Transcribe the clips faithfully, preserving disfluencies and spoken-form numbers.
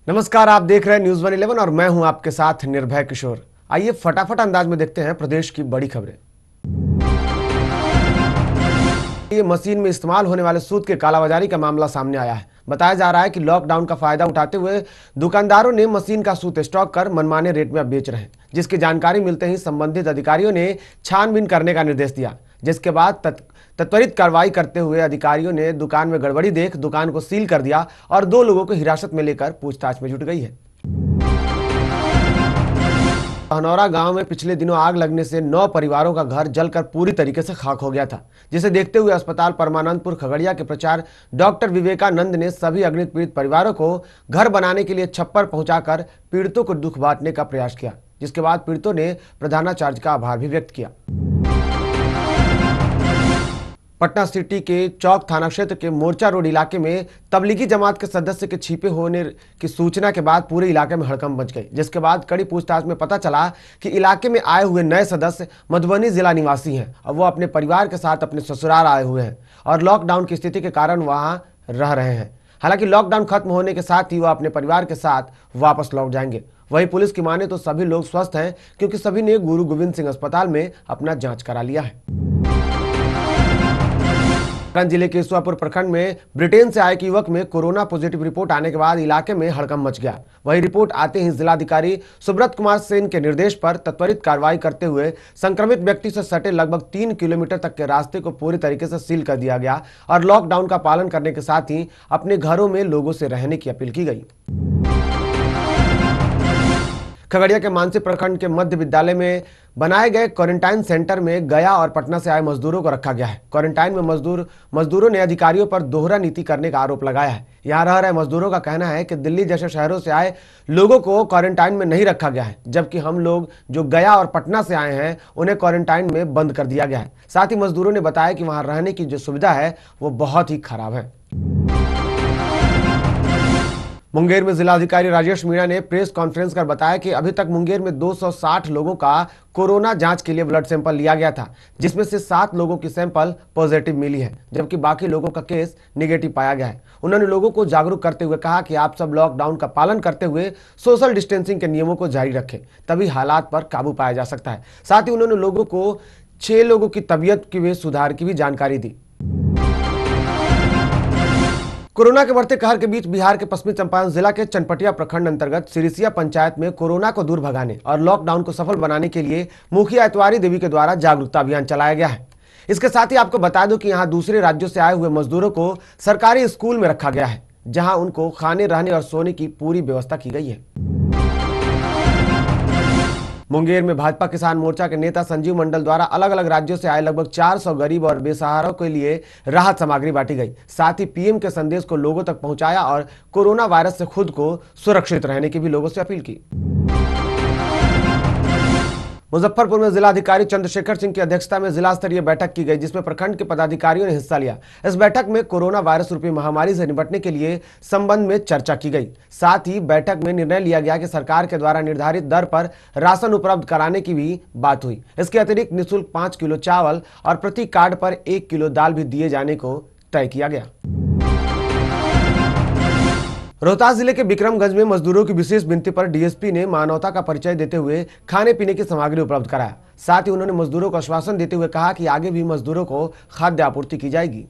नमस्कार, आप देख रहे हैं न्यूज वन इलेवन और मैं हूं आपके साथ निर्भय किशोर। आइए फटाफट अंदाज में देखते हैं प्रदेश की बड़ी खबरें। ये मशीन में इस्तेमाल होने वाले सूत के कालाबाजारी का मामला सामने आया है। बताया जा रहा है कि लॉकडाउन का फायदा उठाते हुए दुकानदारों ने मशीन का सूत स्टॉक कर मनमाने रेट में बेच रहे हैं, जिसकी जानकारी मिलते ही संबंधित अधिकारियों ने छानबीन करने का निर्देश दिया। जिसके बाद त्वरित कार्रवाई करते हुए अधिकारियों ने दुकान में गड़बड़ी देख दुकान को सील कर दिया और दो लोगों को हिरासत में लेकर पूछताछ में जुट गई है। हनौरा गांव में पिछले दिनों आग लगने से नौ परिवारों का घर जलकर पूरी तरीके से खाक हो गया था, जिसे देखते हुए अस्पताल परमानंदपुर खगड़िया के प्रचार डॉक्टर विवेकानंद ने सभी अग्नि पीड़ित परिवारों को घर बनाने के लिए छप्पर पहुंचाकर पीड़ितों को दुख बांटने का प्रयास किया, जिसके बाद पीड़ितों ने प्रधानाचार्य का आभार भी व्यक्त किया। पटना सिटी के चौक थाना क्षेत्र के मोर्चा रोड इलाके में तबलीगी जमात के सदस्य के छिपे होने की सूचना के बाद पूरे इलाके में हड़कंप मच गई, जिसके बाद कड़ी पूछताछ में पता चला कि इलाके में आए हुए नए सदस्य मधुबनी जिला निवासी हैं और वो अपने परिवार के साथ अपने ससुराल आए हुए हैं और लॉकडाउन की स्थिति के कारण वहां रह रहे हैं। हालांकि लॉकडाउन खत्म होने के साथ ही वह अपने परिवार के साथ वापस लौट जाएंगे। वहीं पुलिस की माने तो सभी लोग स्वस्थ हैं, क्योंकि सभी ने गुरु गोविंद सिंह अस्पताल में अपना जांच करा लिया है। जिले के ईश्वरपुर प्रखंड में ब्रिटेन से आए एक युवक में कोरोना पॉजिटिव रिपोर्ट आने के बाद इलाके में हड़कंप मच गया। वही रिपोर्ट आते ही जिलाधिकारी सुब्रत कुमार सेन के निर्देश पर त्वरित कार्रवाई करते हुए संक्रमित व्यक्ति से सटे लगभग तीन किलोमीटर तक के रास्ते को पूरी तरीके से सील कर दिया गया और लॉकडाउन का पालन करने के साथ ही अपने घरों में लोगों से रहने की अपील की गई। खगड़िया के मानसी प्रखंड के मध्य विद्यालय में बनाए गए क्वारंटाइन सेंटर में गया और पटना से आए मजदूरों को रखा गया है। क्वारंटाइन में मजदूर मजदूरों ने अधिकारियों पर दोहरा नीति करने का आरोप लगाया है। यहां रह रहे मजदूरों का कहना है कि दिल्ली जैसे शहरों से आए लोगों को क्वारंटाइन में नहीं रखा गया है, जबकि हम लोग जो गया और पटना से आए हैं उन्हें क्वारंटाइन में बंद कर दिया गया है। साथ ही मजदूरों ने बताया कि वहां रहने की जो सुविधा है वो बहुत ही खराब है। मुंगेर में जिलाधिकारी राजेश मीणा ने प्रेस कॉन्फ्रेंस कर बताया कि अभी तक मुंगेर में दो सौ साठ लोगों का कोरोना जांच के लिए ब्लड सैंपल लिया गया था, जिसमें से सात लोगों की सैंपल पॉजिटिव मिली है, जबकि बाकी लोगों का केस निगेटिव पाया गया है। उन्होंने लोगों को जागरूक करते हुए कहा कि आप सब लॉकडाउन का पालन करते हुए सोशल डिस्टेंसिंग के नियमों को जारी रखें, तभी हालात पर काबू पाया जा सकता है। साथ ही उन्होंने लोगों को छह लोगों की तबीयत की वे सुधार की भी जानकारी दी। कोरोना के बढ़ते कहर के बीच बिहार के पश्चिमी चंपारण जिला के चनपटिया प्रखंड अंतर्गत सिरिसिया पंचायत में कोरोना को दूर भगाने और लॉकडाउन को सफल बनाने के लिए मुखिया इतवारी देवी के द्वारा जागरूकता अभियान चलाया गया है। इसके साथ ही आपको बता दूं कि यहां दूसरे राज्यों से आए हुए मजदूरों को सरकारी स्कूल में रखा गया है, जहां उनको खाने, रहने और सोने की पूरी व्यवस्था की गई है। मुंगेर में भाजपा किसान मोर्चा के नेता संजीव मंडल द्वारा अलग अलग राज्यों से आए लगभग चार सौ गरीब और बेसहारों के लिए राहत सामग्री बांटी गई। साथ ही पीएम के संदेश को लोगों तक पहुंचाया और कोरोना वायरस से खुद को सुरक्षित रहने की भी लोगों से अपील की। मुजफ्फरपुर में जिलाधिकारी चंद्रशेखर सिंह की अध्यक्षता में जिला स्तरीय बैठक की गई, जिसमें प्रखंड के पदाधिकारियों ने हिस्सा लिया। इस बैठक में कोरोना वायरस रूपी महामारी से निपटने के लिए संबंध में चर्चा की गई। साथ ही बैठक में निर्णय लिया गया कि सरकार के द्वारा निर्धारित दर पर राशन उपलब्ध कराने की भी बात हुई। इसके अतिरिक्त निःशुल्क पांच किलो चावल और प्रति कार्ड पर एक किलो दाल भी दिए जाने को तय किया गया। रोहतास जिले के विक्रमगंज में मजदूरों की विशेष विनती पर डीएसपी ने मानवता का परिचय देते हुए खाने पीने की सामग्री उपलब्ध कराया। साथ ही उन्होंने मजदूरों को आश्वासन देते हुए कहा कि आगे भी मजदूरों को खाद्य आपूर्ति की जाएगी।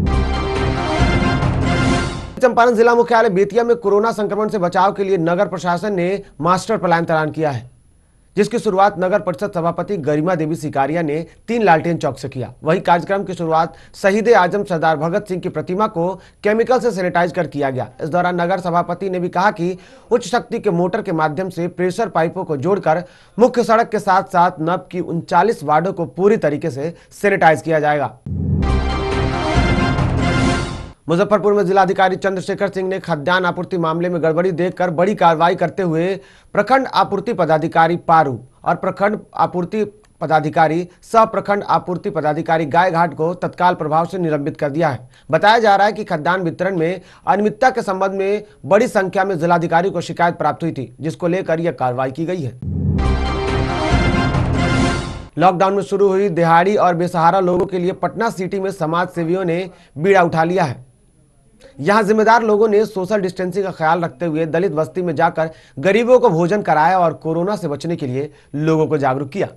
चंपारण जिला मुख्यालय बेतिया में कोरोना संक्रमण से बचाव के लिए नगर प्रशासन ने मास्टर प्लान तैयार किया है, जिसकी शुरुआत नगर परिषद सभापति गरिमा देवी सिकारिया ने तीन लालटेन चौक से किया। वही कार्यक्रम की शुरुआत शहीद आजम सरदार भगत सिंह की प्रतिमा को केमिकल से सैनिटाइज कर किया गया। इस दौरान नगर सभापति ने भी कहा कि उच्च शक्ति के मोटर के माध्यम से प्रेशर पाइपों को जोड़कर मुख्य सड़क के साथ साथ नब की उनचालीस वार्डों को पूरी तरीके से सैनिटाइज किया जाएगा। मुजफ्फरपुर में जिलाधिकारी चंद्रशेखर सिंह ने खाद्यान्न आपूर्ति मामले में गड़बड़ी देखकर बड़ी कार्रवाई करते हुए प्रखंड आपूर्ति पदाधिकारी पारू और प्रखंड आपूर्ति पदाधिकारी सह प्रखंड आपूर्ति पदाधिकारी गायघाट को तत्काल प्रभाव से निलंबित कर दिया है। बताया जा रहा है कि खाद्यान्न वितरण में अनियमितता के संबंध में बड़ी संख्या में जिलाधिकारी को शिकायत प्राप्त हुई थी, जिसको लेकर यह कार्रवाई की गई है। लॉकडाउन में शुरू हुई दिहाड़ी और बेसहारा लोगों के लिए पटना सिटी में समाज सेवियों ने बीड़ा उठा लिया है। यहाँ जिम्मेदार लोगों ने सोशल डिस्टेंसिंग का ख्याल रखते हुए दलित बस्ती में जाकर गरीबों को भोजन कराया और कोरोना से बचने के लिए लोगों को जागरूक किया।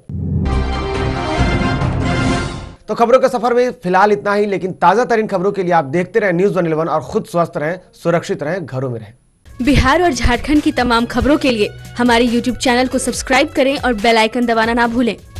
तो खबरों के सफर में फिलहाल इतना ही, लेकिन ताजा तरीन खबरों के लिए आप देखते रहे न्यूज़ वन इलेवन और खुद स्वस्थ रहें, सुरक्षित रहें, घरों में रहें। बिहार और झारखंड की तमाम खबरों के लिए हमारे यूट्यूब चैनल को सब्सक्राइब करें और बेल आइकन दबाना ना भूलें।